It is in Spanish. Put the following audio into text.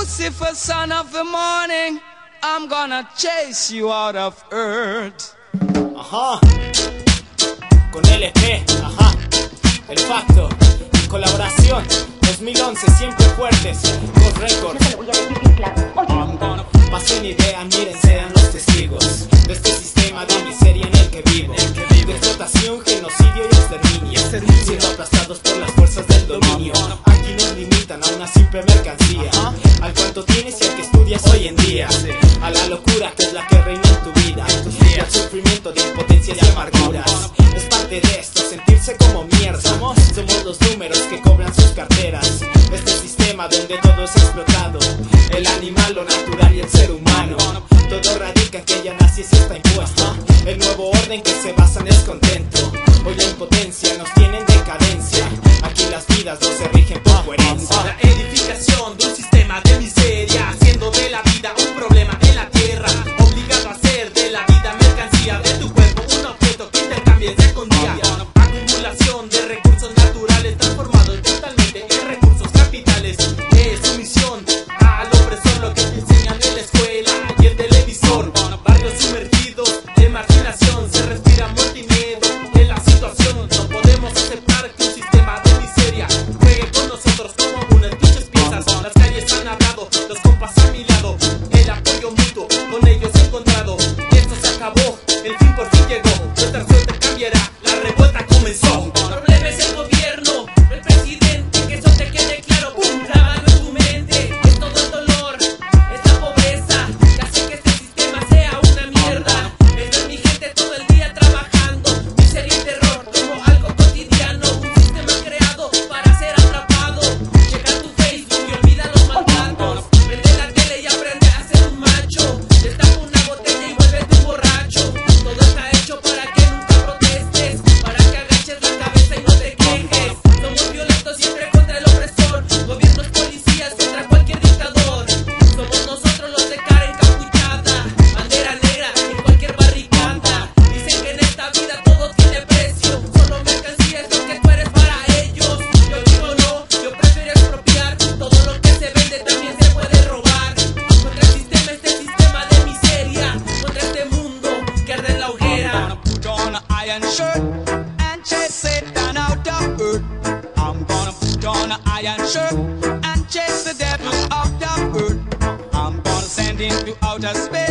Lucifer, son of the morning, I'm gonna chase you out of earth. Ajá, con LP, ajá, El Facto, colaboración, 2011, siempre fuertes, Ghost Records. No se lo voy a decir bien claro. Oye. Pasen idea, miren, sean los testigos de este sistema de miseria en el que vivo, de explotación, genocidio y exterminio, siendo aplastados por las fuerzas del dominio. Aquí nos limitan a una simple mercancía, al cuanto tienes y al que estudias hoy en día, a la locura que es la que reina en tu vida, y al sufrimiento de impotencias y amarguras. Es parte de esto, sentirse como mierda. Somos los números que cobran sus carteras. Este sistema donde todo es explotado, el animal, lo natural y el ser humano. Todo radica en que ya nací y está impuesto. El nuevo orden que se basa en descontento. Hoy la impotencia nos tiene en decadencia. Aquí las vidas no se rigen por coherencia. La edificación de un sistema de miseria, haciendo de la vida un problema en la tierra, obligado a hacer de la vida mercancía, de tu cuerpo un objeto que intercambies día con día. Acumulación de recursos naturales transformados totalmente en recursos capitales. Es sumisión al opresor, lo que te enseñan en la escuela y el televisor. Barrios sumergidos en marginación, se respira muerte y miedo en la situación. No podemos aceptar que un sistema de miseria juegue con nosotros como unas pinches piezas. Las calles han hablado, los compas a mi lado, el apoyo mutuo con ellos he encontrado. Esto se acabó, el fin por fin llegó, nuestra suerte cambiará, la revuelta comenzó. El problema es el gobierno, el presidente, que eso te quede claro. Grábalo en tu mente, es todo el dolor, es la pobreza que hace que este sistema sea una mierda. Es mi gente todo el día trabajando, miseria y terror como algo cotidiano. Un sistema creado para ser atrapado. Checa tu Facebook y olvida los maltratos. Prende la tele y aprende a ser un macho. Destapa una botella y vuélvete un borracho. Todo está hecho para que nunca protestes, para que agaches la cabeza y no te quejes. Somos violentos siempre contra el opresor, gobiernos, policías, contra cualquier dictador. Somos nosotros los de cara encapuchada, bandera negra en cualquier barricada. Dicen que en esta vida todo tiene precio, solo mercancía es lo que tú eres para ellos. Yo digo no, yo prefiero expropiar, todo lo que se vende también se puede robar. Contra el sistema, este sistema de miseria, contra este mundo que arde en la hoguera. Put on an iron shirt and chase Satan out of earth. I'm gonna put on an iron shirt and chase the devil out of earth. I'm gonna send him to outer space.